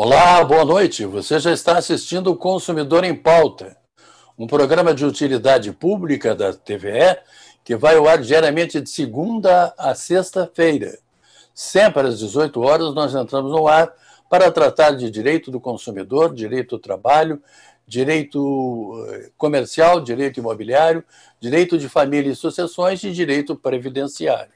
Olá, boa noite. Você já está assistindo o Consumidor em Pauta, um programa de utilidade pública da TVE que vai ao ar diariamente de segunda a sexta-feira. Sempre às 18 horas nós entramos no ar para tratar de direito do consumidor, direito do trabalho, direito comercial, direito imobiliário, direito de família e sucessões e direito previdenciário.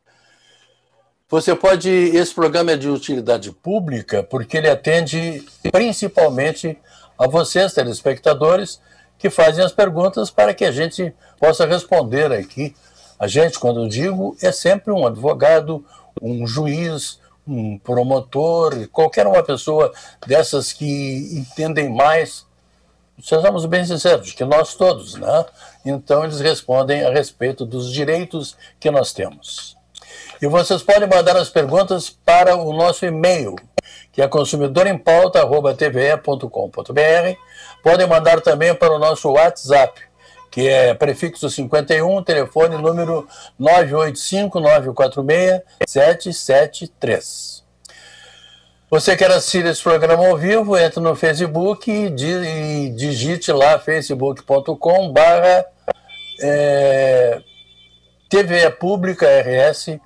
Esse programa é de utilidade pública porque ele atende principalmente a vocês, telespectadores, que fazem as perguntas para que a gente possa responder aqui. A gente, quando eu digo, é sempre um advogado, um juiz, um promotor, qualquer uma pessoa dessas que entendem mais, sejamos bem sinceros, que nós todos, né? Então eles respondem a respeito dos direitos que nós temos. E vocês podem mandar as perguntas para o nosso e-mail, que é consumidorempauta@tve.com.br. Podem mandar também para o nosso WhatsApp, que é prefixo 51, telefone número 985-946-773. Você quer assistir esse programa ao vivo, entre no Facebook e digite lá facebook.com/TVE Pública RS.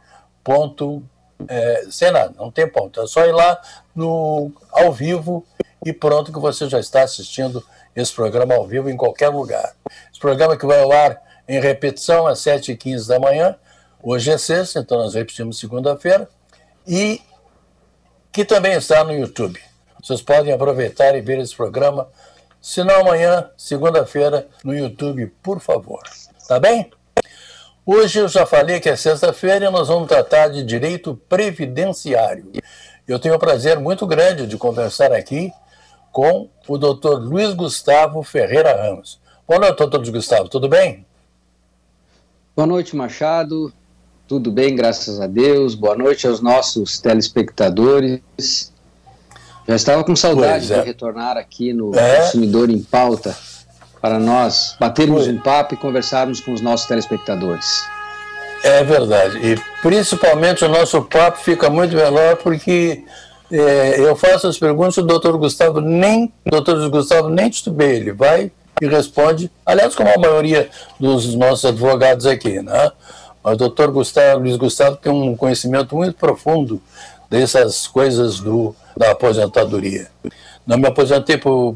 Sem nada, não tem ponto, é só ir lá ao vivo e pronto que você já está assistindo esse programa ao vivo em qualquer lugar. Esse programa que vai ao ar em repetição às 7h15 da manhã, hoje é sexta, então nós repetimos segunda-feira, e que também está no YouTube. Vocês podem aproveitar e ver esse programa, se não amanhã, segunda-feira, no YouTube, por favor. Tá bem? Hoje eu já falei que é sexta-feira e nós vamos tratar de direito previdenciário. Eu tenho o prazer muito grande de conversar aqui com o Dr. Luiz Gustavo Ferreira Ramos. Boa noite, doutor Luiz Gustavo, tudo bem? Boa noite, Machado. Tudo bem, graças a Deus. Boa noite aos nossos telespectadores. Já estava com saudade de retornar aqui no Consumidor em Pauta, para nós batermos um papo e conversarmos com os nossos telespectadores. É verdade, e principalmente o nosso papo fica muito melhor porque eu faço as perguntas e o doutor Gustavo nem titubeia, ele vai e responde, aliás, como a maioria dos nossos advogados aqui, né? Mas o doutor Luiz Gustavo tem um conhecimento muito profundo dessas coisas da aposentadoria. Não me aposentei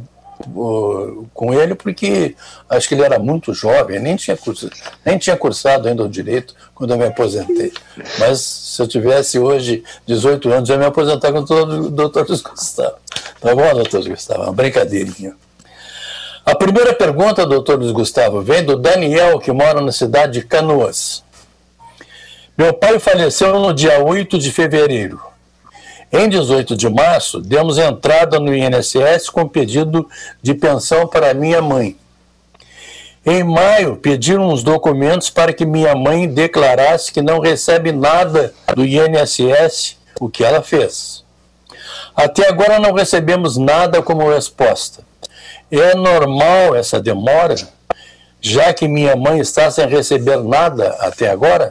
com ele porque acho que ele era muito jovem, nem tinha cursado ainda o direito quando eu me aposentei. Mas se eu tivesse hoje 18 anos, eu ia me aposentar com o doutor Luiz Gustavo. Tá bom, doutor Gustavo? Uma brincadeirinha. A primeira pergunta, doutor Luiz Gustavo, vem do Daniel, que mora na cidade de Canoas. Meu pai faleceu no dia 8 de fevereiro. Em 18 de março, demos entrada no INSS com pedido de pensão para minha mãe. Em maio, pediram uns documentos para que minha mãe declarasse que não recebe nada do INSS, o que ela fez. Até agora não recebemos nada como resposta. É normal essa demora, já que minha mãe está sem receber nada até agora?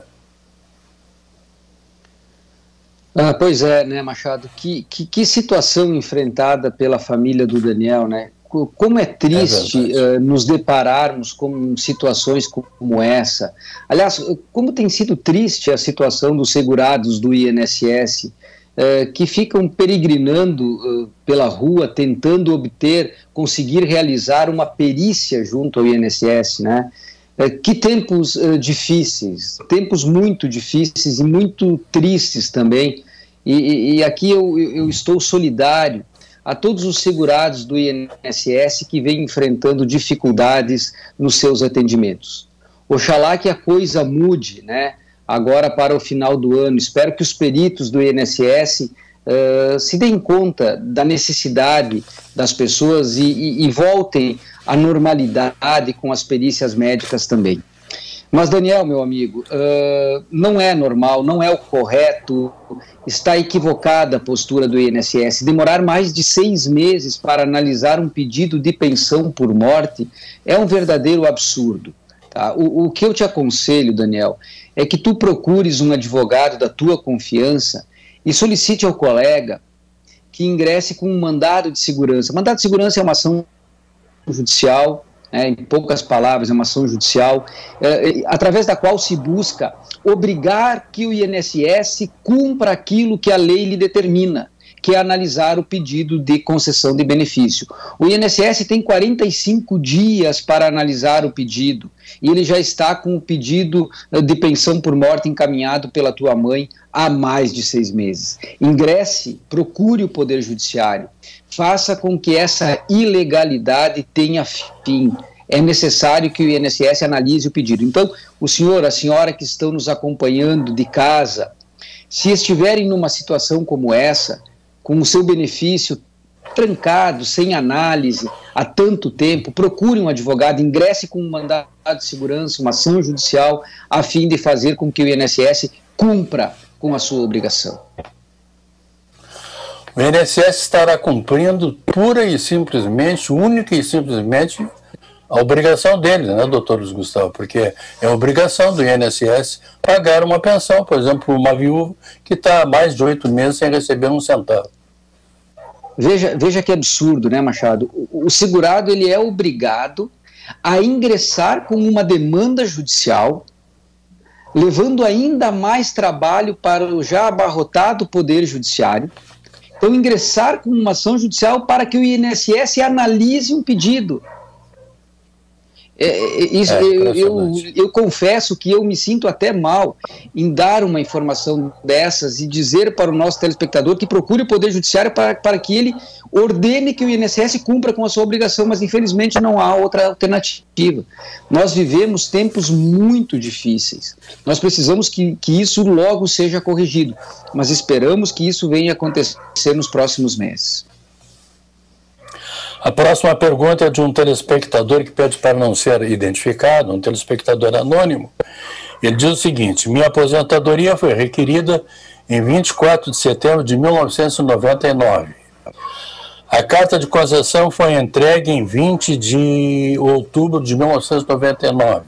Pois é, né, Machado, que situação enfrentada pela família do Daniel, né? Como é triste nos depararmos com situações como essa. Aliás, como tem sido triste a situação dos segurados do INSS, que ficam peregrinando pela rua, tentando conseguir realizar uma perícia junto ao INSS, né? Que tempos difíceis, tempos muito difíceis e muito tristes também, e aqui eu estou solidário a todos os segurados do INSS que vêm enfrentando dificuldades nos seus atendimentos. Oxalá que a coisa mude, né, agora para o final do ano. Espero que os peritos do INSS se deem conta da necessidade das pessoas e voltem à normalidade com as perícias médicas também. Mas, Daniel, meu amigo, não é normal, não é o correto, está equivocada a postura do INSS. Demorar mais de 6 meses para analisar um pedido de pensão por morte é um verdadeiro absurdo. Tá? O que eu te aconselho, Daniel, é que tu procures um advogado da tua confiança e solicite ao colega que ingresse com um mandado de segurança. Mandado de segurança é uma ação judicial, em poucas palavras, é uma ação judicial, através da qual se busca obrigar que o INSS cumpra aquilo que a lei lhe determina, que é analisar o pedido de concessão de benefício. O INSS tem 45 dias para analisar o pedido, e ele já está com o pedido de pensão por morte encaminhado pela tua mãe há mais de 6 meses. Ingresse, procure o Poder Judiciário, faça com que essa ilegalidade tenha fim. É necessário que o INSS analise o pedido. Então, o senhor, a senhora que estão nos acompanhando de casa, se estiverem numa situação como essa, com o seu benefício trancado, sem análise, há tanto tempo, procure um advogado, ingresse com um mandado de segurança, uma ação judicial, a fim de fazer com que o INSS cumpra com a sua obrigação. O INSS estará cumprindo pura e simplesmente, única e simplesmente, a obrigação dele, né, doutor Luiz Gustavo? Porque é obrigação do INSS pagar uma pensão, por exemplo, uma viúva que está há mais de 8 meses sem receber um centavo. Veja que absurdo, né, Machado? O segurado ele é obrigado a ingressar com uma demanda judicial, levando ainda mais trabalho para o já abarrotado Poder Judiciário. Então, ingressar com uma ação judicial para que o INSS analise um pedido. Eu confesso que eu me sinto até mal em dar uma informação dessas e dizer para o nosso telespectador que procure o Poder Judiciário para que ele ordene que o INSS cumpra com a sua obrigação, mas infelizmente não há outra alternativa. Nós vivemos tempos muito difíceis, nós precisamos que isso logo seja corrigido, mas esperamos que isso venha acontecer nos próximos meses. A próxima pergunta é de um telespectador que pede para não ser identificado, um telespectador anônimo. Ele diz o seguinte: minha aposentadoria foi requerida em 24 de setembro de 1999. A carta de concessão foi entregue em 20 de outubro de 1999.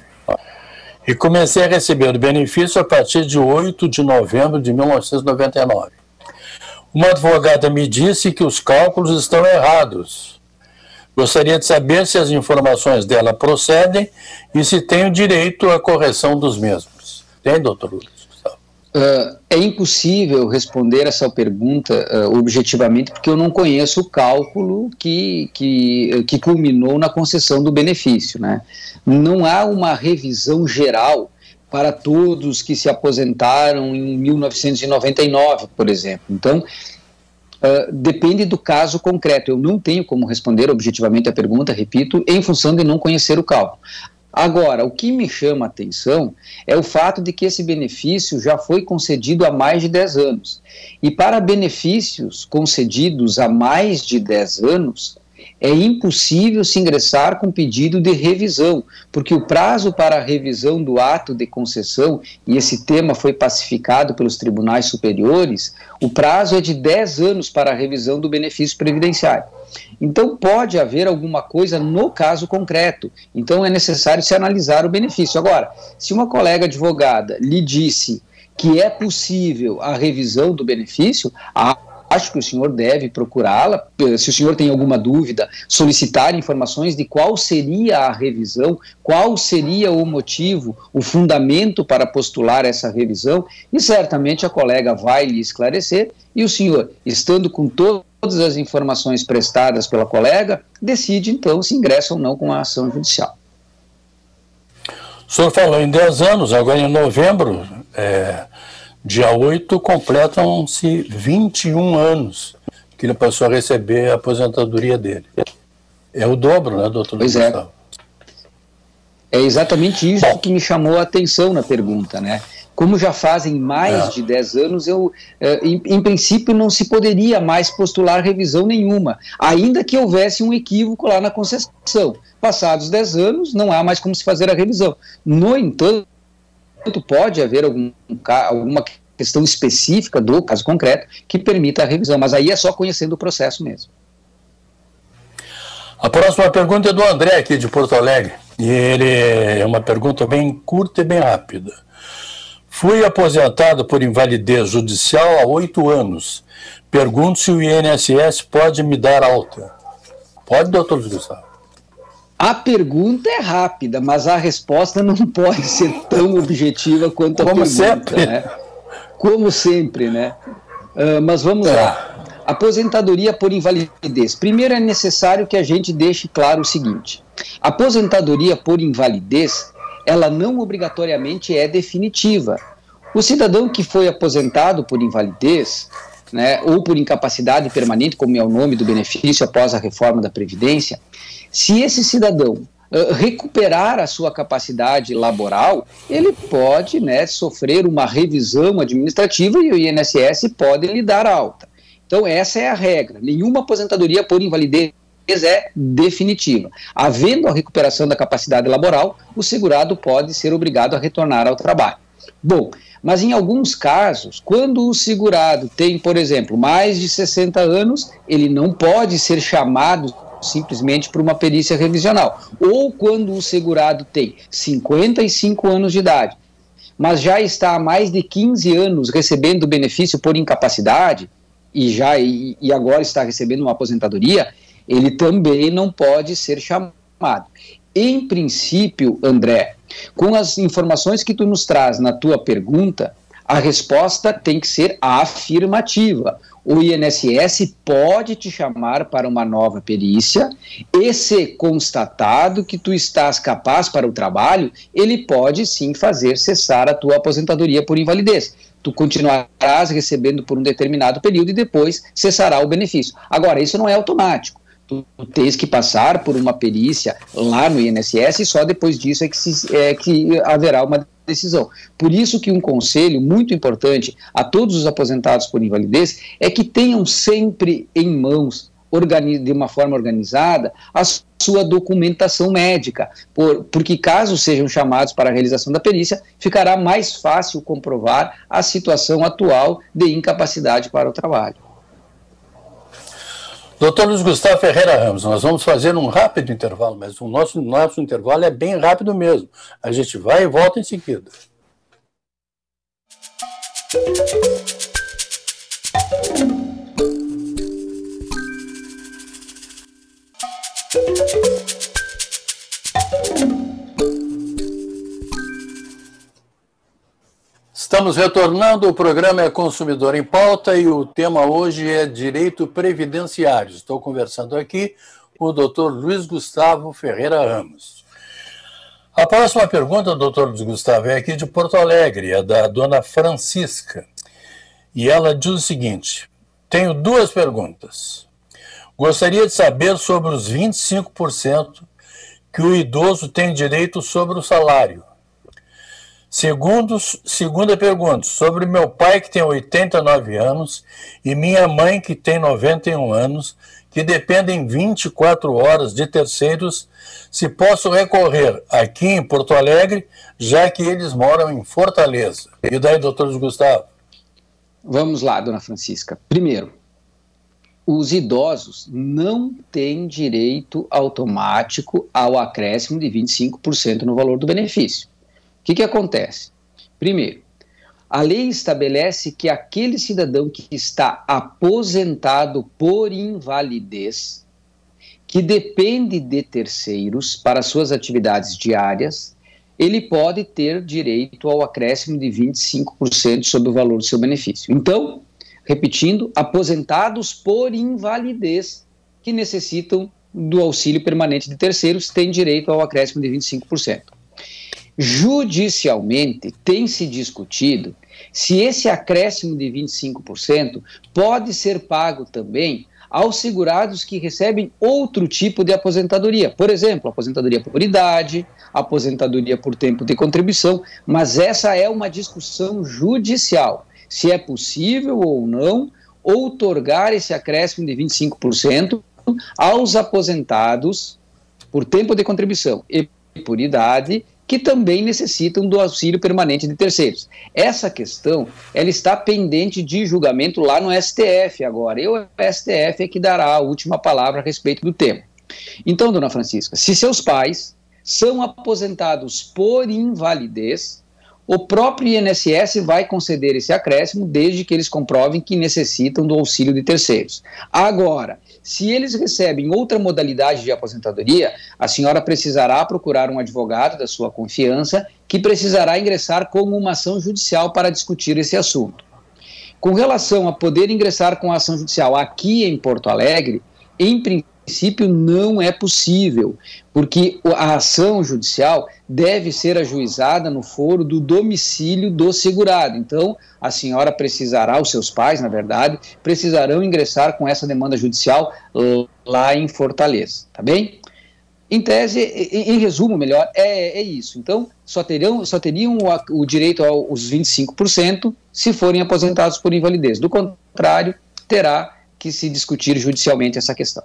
E comecei a receber o benefício a partir de 8 de novembro de 1999. Uma advogada me disse que os cálculos estão errados. Gostaria de saber se as informações dela procedem e se tenho direito à correção dos mesmos. Tem, doutor Luiz Gustavo? É impossível responder essa pergunta objetivamente, porque eu não conheço o cálculo que culminou na concessão do benefício, né? Não há uma revisão geral para todos que se aposentaram em 1999, por exemplo. Então, depende do caso concreto. Eu não tenho como responder objetivamente a pergunta, repito, em função de não conhecer o cálculo. Agora, o que me chama a atenção é o fato de que esse benefício já foi concedido há mais de 10 anos. E para benefícios concedidos há mais de 10 anos, é impossível se ingressar com pedido de revisão, porque o prazo para a revisão do ato de concessão, e esse tema foi pacificado pelos tribunais superiores, o prazo é de 10 anos para a revisão do benefício previdenciário. Então pode haver alguma coisa no caso concreto, então é necessário se analisar o benefício. Agora, se uma colega advogada lhe disse que é possível a revisão do benefício, acho que o senhor deve procurá-la, se o senhor tem alguma dúvida, solicitar informações de qual seria a revisão, qual seria o motivo, o fundamento para postular essa revisão, e certamente a colega vai lhe esclarecer, e o senhor, estando com todas as informações prestadas pela colega, decide então se ingressa ou não com a ação judicial. O senhor falou em 10 anos, agora em novembro, dia 8, completam-se 21 anos que ele passou a receber a aposentadoria dele. É o dobro, né, doutor Luiz Gustavo? É exatamente isso que me chamou a atenção na pergunta, né? Como já fazem mais de 10 anos, em princípio não se poderia mais postular revisão nenhuma, ainda que houvesse um equívoco lá na concessão. Passados 10 anos, não há mais como se fazer a revisão. No entanto, pode haver alguma questão específica do caso concreto que permita a revisão, mas aí é só conhecendo o processo mesmo. A próxima pergunta é do André, aqui de Porto Alegre, e ele é uma pergunta bem curta e bem rápida. Fui aposentado por invalidez judicial há 8 anos. Pergunto se o INSS pode me dar alta. Pode, doutor Gustavo? A pergunta é rápida, mas a resposta não pode ser tão objetiva quanto a Como pergunta. sempre. Né? Como sempre, né? Mas vamos lá. Aposentadoria por invalidez. Primeiro é necessário que a gente deixe claro o seguinte. Aposentadoria por invalidez, ela não obrigatoriamente é definitiva. O cidadão que foi aposentado por invalidez, né, ou por incapacidade permanente, como é o nome do benefício após a reforma da Previdência, se esse cidadão recuperar a sua capacidade laboral, ele pode, né, sofrer uma revisão administrativa e o INSS pode lhe dar alta. Então essa é a regra. Nenhuma aposentadoria por invalidez é definitiva. Havendo a recuperação da capacidade laboral, o segurado pode ser obrigado a retornar ao trabalho. Bom, mas em alguns casos, quando o segurado tem, por exemplo, mais de 60 anos, ele não pode ser chamado simplesmente por uma perícia revisional. Ou quando o segurado tem 55 anos de idade, mas já está há mais de 15 anos recebendo benefício por incapacidade, e agora está recebendo uma aposentadoria, ele também não pode ser chamado. Em princípio, André, com as informações que tu nos traz na tua pergunta, a resposta tem que ser afirmativa. O INSS pode te chamar para uma nova perícia e, se constatado que tu estás capaz para o trabalho, ele pode sim fazer cessar a tua aposentadoria por invalidez. Tu continuarás recebendo por um determinado período e depois cessará o benefício. Agora, isso não é automático. Tu tens que passar por uma perícia lá no INSS e só depois disso é que haverá uma decisão. Por isso que um conselho muito importante a todos os aposentados por invalidez é que tenham sempre em mãos, de uma forma organizada, a sua documentação médica, porque caso sejam chamados para a realização da perícia, ficará mais fácil comprovar a situação atual de incapacidade para o trabalho. Doutor Luiz Gustavo Ferreira Ramos, nós vamos fazer um rápido intervalo, mas o nosso intervalo é bem rápido mesmo. A gente vai e volta em seguida. Estamos retornando, o programa é Consumidor em Pauta e o tema hoje é Direito Previdenciário. Estou conversando aqui com o doutor Luiz Gustavo Ferreira Ramos. A próxima pergunta, doutor Luiz Gustavo, é aqui de Porto Alegre, é da dona Francisca. E ela diz o seguinte: tenho 2 perguntas. Gostaria de saber sobre os 25% que o idoso tem direito sobre o salário. Segunda pergunta, sobre meu pai que tem 89 anos e minha mãe que tem 91 anos, que dependem 24 horas de terceiros, se posso recorrer aqui em Porto Alegre, já que eles moram em Fortaleza. E daí, doutor Gustavo? Vamos lá, dona Francisca. Primeiro, os idosos não têm direito automático ao acréscimo de 25% no valor do benefício. O que acontece? Primeiro, a lei estabelece que aquele cidadão que está aposentado por invalidez, que depende de terceiros para suas atividades diárias, ele pode ter direito ao acréscimo de 25% sobre o valor do seu benefício. Então, repetindo, aposentados por invalidez que necessitam do auxílio permanente de terceiros têm direito ao acréscimo de 25%. Judicialmente, tem se discutido se esse acréscimo de 25% pode ser pago também aos segurados que recebem outro tipo de aposentadoria. Por exemplo, aposentadoria por idade, aposentadoria por tempo de contribuição, mas essa é uma discussão judicial. Se é possível ou não outorgar esse acréscimo de 25% aos aposentados por tempo de contribuição e por idade, que também necessitam do auxílio permanente de terceiros. Essa questão, ela está pendente de julgamento lá no STF agora, e o STF é que dará a última palavra a respeito do tema. Então, dona Francisca, se seus pais são aposentados por invalidez, o próprio INSS vai conceder esse acréscimo desde que eles comprovem que necessitam do auxílio de terceiros. Agora, se eles recebem outra modalidade de aposentadoria, a senhora precisará procurar um advogado da sua confiança que precisará ingressar com uma ação judicial para discutir esse assunto. Com relação a poder ingressar com a ação judicial aqui em Porto Alegre, em princípio não é possível, porque a ação judicial deve ser ajuizada no foro do domicílio do segurado. Então, a senhora precisará, os seus pais, na verdade, precisarão ingressar com essa demanda judicial lá em Fortaleza, tá bem? Em tese, em resumo, melhor, é isso. Então, só teriam o direito aos 25% se forem aposentados por invalidez. Do contrário, terá que se discutir judicialmente essa questão.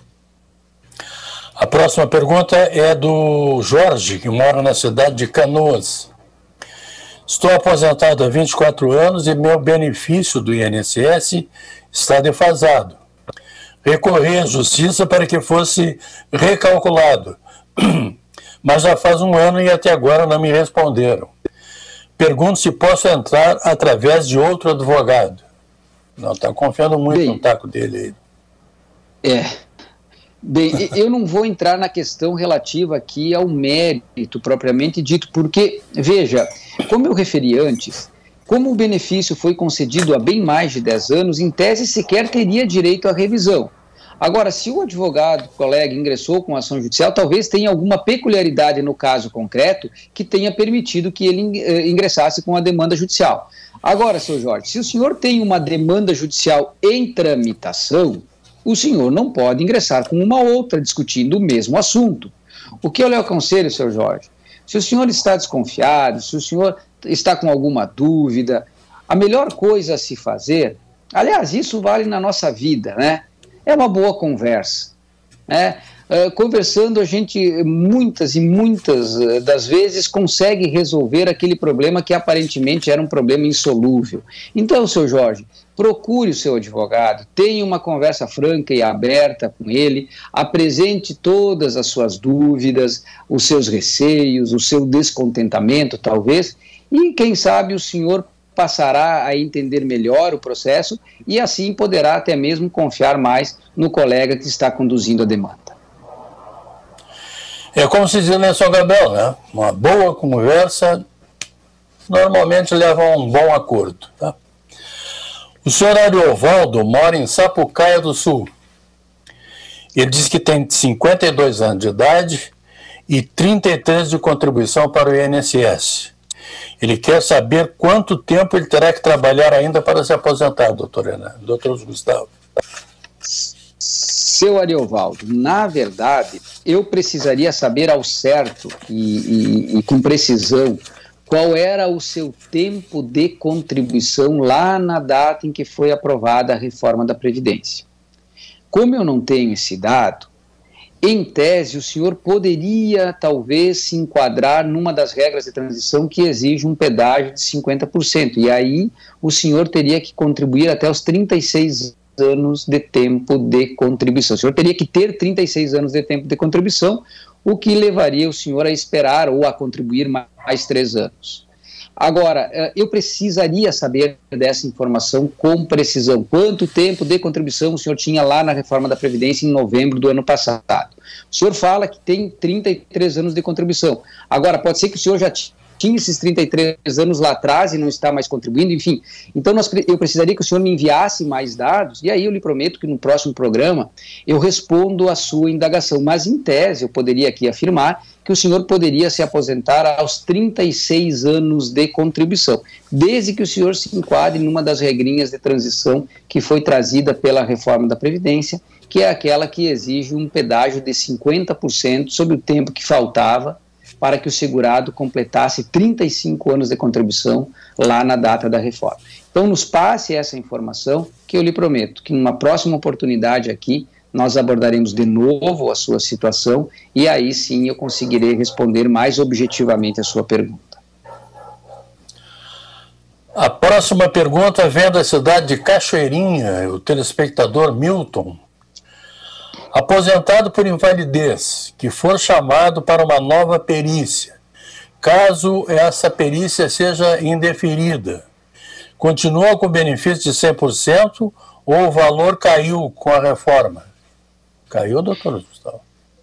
A próxima pergunta é do Jorge, que mora na cidade de Canoas. Estou aposentado há 24 anos e meu benefício do INSS está defasado. Recorri à justiça para que fosse recalculado, mas já faz um ano e até agora não me responderam. Pergunto se posso entrar através de outro advogado. Não, está confiando muito no taco dele aí. Bem, eu não vou entrar na questão relativa aqui ao mérito propriamente dito, porque, veja, como eu referi antes, como o benefício foi concedido há bem mais de 10 anos, em tese sequer teria direito à revisão. Agora, se o advogado, colega, ingressou com ação judicial, talvez tenha alguma peculiaridade no caso concreto que tenha permitido que ele ingressasse com a demanda judicial. Agora, seu Jorge, se o senhor tem uma demanda judicial em tramitação, o senhor não pode ingressar com uma outra discutindo o mesmo assunto. O que eu lhe aconselho, seu Jorge? Se o senhor está desconfiado, se o senhor está com alguma dúvida, a melhor coisa a se fazer, aliás, isso vale na nossa vida, né? É uma boa conversa, né? Conversando, a gente muitas e muitas das vezes consegue resolver aquele problema que aparentemente era um problema insolúvel. Então, seu Jorge, procure o seu advogado, tenha uma conversa franca e aberta com ele, apresente todas as suas dúvidas, os seus receios, o seu descontentamento, talvez, e quem sabe o senhor passará a entender melhor o processo e assim poderá até mesmo confiar mais no colega que está conduzindo a demanda. É como se diz em São Gabriel, né? Uma boa conversa normalmente leva a um bom acordo, tá? O senhor Ariovaldo mora em Sapucaia do Sul. Ele diz que tem 52 anos de idade e 33 de contribuição para o INSS. Ele quer saber quanto tempo ele terá que trabalhar ainda para se aposentar, doutor Gustavo. Seu Ariovaldo, na verdade, eu precisaria saber ao certo e com precisão qual era o seu tempo de contribuição lá na data em que foi aprovada a reforma da Previdência. Como eu não tenho esse dado, em tese o senhor poderia talvez se enquadrar numa das regras de transição que exige um pedágio de 50%, e aí o senhor teria que contribuir até os 36 anos de tempo de contribuição. O senhor teria que ter 36 anos de tempo de contribuição, o que levaria o senhor a esperar ou a contribuir mais 3 anos. Agora, eu precisaria saber dessa informação com precisão. Quanto tempo de contribuição o senhor tinha lá na reforma da Previdência em novembro do ano passado? O senhor fala que tem 33 anos de contribuição. Agora, pode ser que o senhor já tinha esses 33 anos lá atrás e não está mais contribuindo, enfim. Então, eu precisaria que o senhor me enviasse mais dados, e aí eu lhe prometo que no próximo programa eu respondo a sua indagação. Mas, em tese, eu poderia aqui afirmar que o senhor poderia se aposentar aos 36 anos de contribuição, desde que o senhor se enquadre numa das regrinhas de transição que foi trazida pela reforma da Previdência, que é aquela que exige um pedágio de 50% sobre o tempo que faltava para que o segurado completasse 35 anos de contribuição lá na data da reforma. Então, nos passe essa informação, que eu lhe prometo que numa próxima oportunidade aqui, nós abordaremos de novo a sua situação e aí sim eu conseguirei responder mais objetivamente a sua pergunta. A próxima pergunta vem da cidade de Cachoeirinha, o telespectador Milton. Aposentado por invalidez, que for chamado para uma nova perícia, caso essa perícia seja indeferida, continua com benefício de 100% ou o valor caiu com a reforma? Caiu, doutor Gustavo?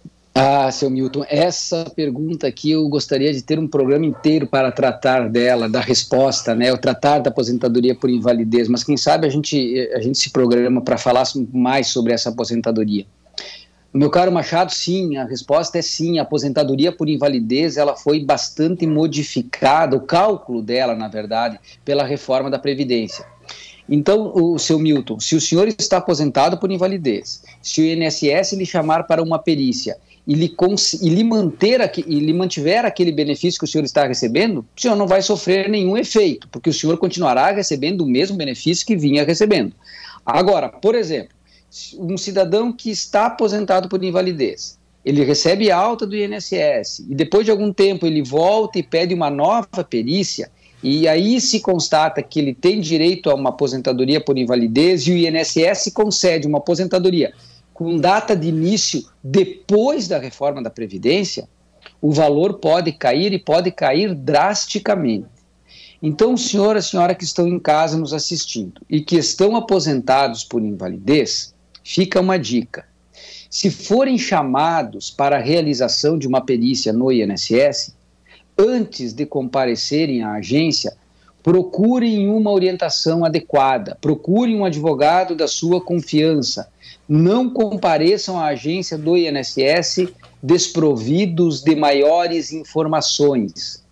Seu Milton, essa pergunta aqui eu gostaria de ter um programa inteiro para tratar dela, da resposta, né? O tratar da aposentadoria por invalidez, mas quem sabe a gente se programa para falar mais sobre essa aposentadoria. Meu caro Machado, sim, a resposta é sim. A aposentadoria por invalidez ela foi bastante modificada, o cálculo dela, na verdade, pela reforma da Previdência. Então, seu Milton, se o senhor está aposentado por invalidez, se o INSS lhe chamar para uma perícia e lhe mantiver aquele benefício que o senhor está recebendo, o senhor não vai sofrer nenhum efeito, porque o senhor continuará recebendo o mesmo benefício que vinha recebendo. Agora, por exemplo, um cidadão que está aposentado por invalidez, ele recebe alta do INSS e depois de algum tempo ele volta e pede uma nova perícia e aí se constata que ele tem direito a uma aposentadoria por invalidez e o INSS concede uma aposentadoria com data de início depois da reforma da Previdência, o valor pode cair e pode cair drasticamente. Então, o senhor e a senhora que estão em casa nos assistindo e que estão aposentados por invalidez, fica uma dica. Se forem chamados para a realização de uma perícia no INSS, antes de comparecerem à agência, procurem uma orientação adequada, procurem um advogado da sua confiança. Não compareçam à agência do INSS desprovidos de maiores informações.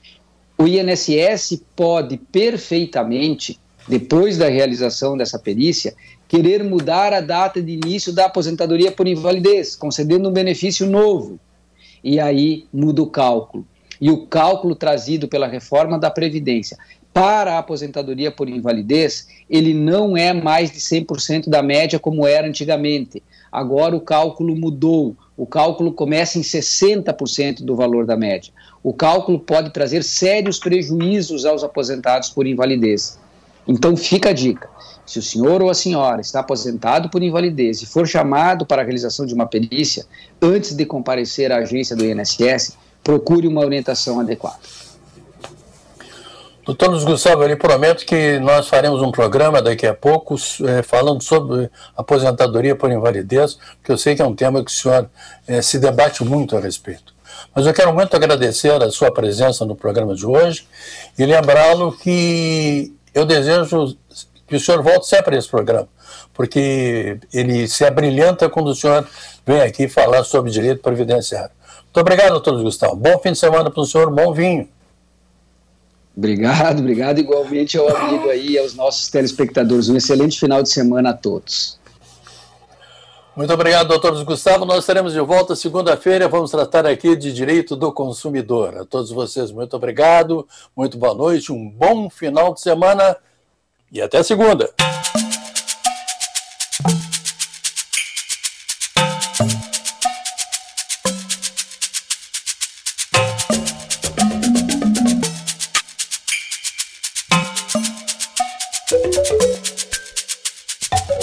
O INSS pode perfeitamente, depois da realização dessa perícia, querer mudar a data de início da aposentadoria por invalidez, concedendo um benefício novo. E aí muda o cálculo. E o cálculo trazido pela reforma da Previdência para a aposentadoria por invalidez, ele não é mais de 100% da média como era antigamente. Agora o cálculo mudou. O cálculo começa em 60% do valor da média. O cálculo pode trazer sérios prejuízos aos aposentados por invalidez. Então fica a dica. Se o senhor ou a senhora está aposentado por invalidez e for chamado para a realização de uma perícia, antes de comparecer à agência do INSS, procure uma orientação adequada. Doutor Luiz Gustavo, eu lhe prometo que nós faremos um programa daqui a pouco falando sobre aposentadoria por invalidez, porque eu sei que é um tema que o senhor se debate muito a respeito. Mas eu quero muito agradecer a sua presença no programa de hoje e lembrá-lo que eu desejo que o senhor volte sempre a esse programa, porque ele se abrilhanta quando o senhor vem aqui falar sobre direito previdenciário. Muito obrigado, doutor Luiz Gustavo. Bom fim de semana para o senhor, bom vinho. Obrigado igualmente ao amigo aí e aos nossos telespectadores. Um excelente final de semana a todos. Muito obrigado, doutor Luiz Gustavo. Nós estaremos de volta segunda-feira. Vamos tratar aqui de direito do consumidor. A todos vocês, muito obrigado, muito boa noite, um bom final de semana e até segunda.